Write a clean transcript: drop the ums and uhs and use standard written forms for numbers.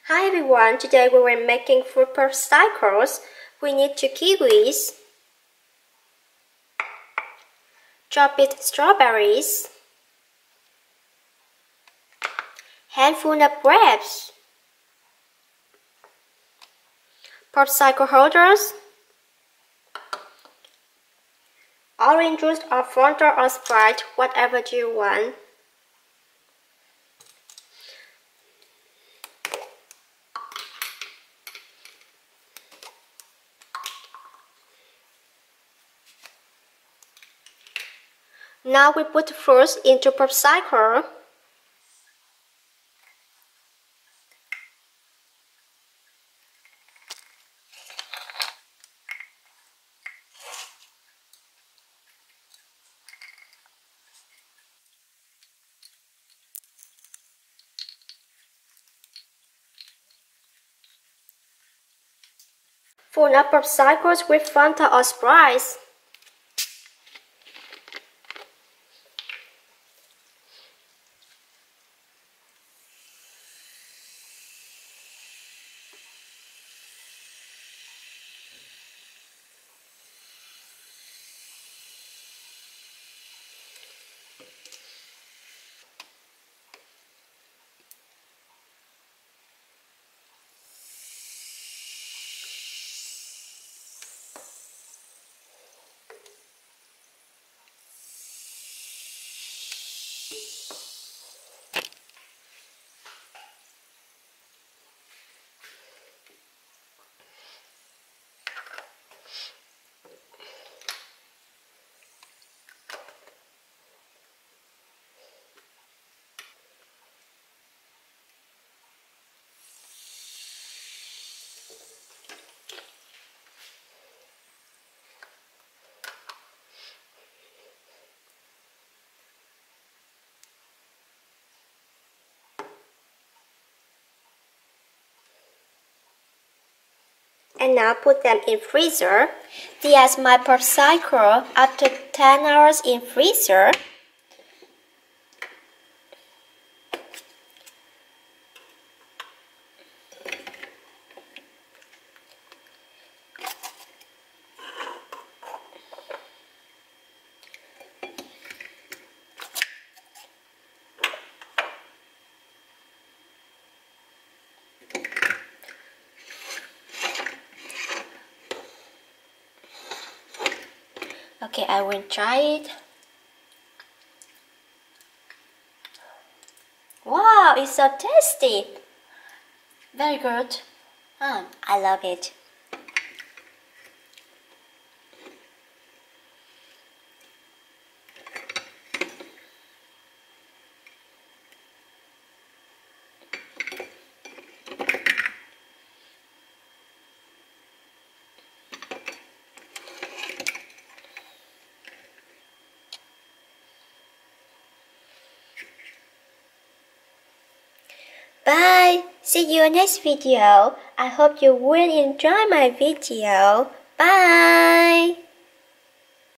Hi everyone, today we will making fruit popsicles. We need 2 kiwis, chopped strawberries, handful of grapes, popsicle holders, orange juice or Fanta or Sprite, whatever you want. Now we put fruits into popsicle. Fill up popsicles with Fanta or Sprite. And now put them in freezer. There's my popsicle after 10 hours in freezer. Okay, I will try it. Wow, it's so tasty. Very good. I love it. Bye! See you next video. I hope you will enjoy my video. Bye!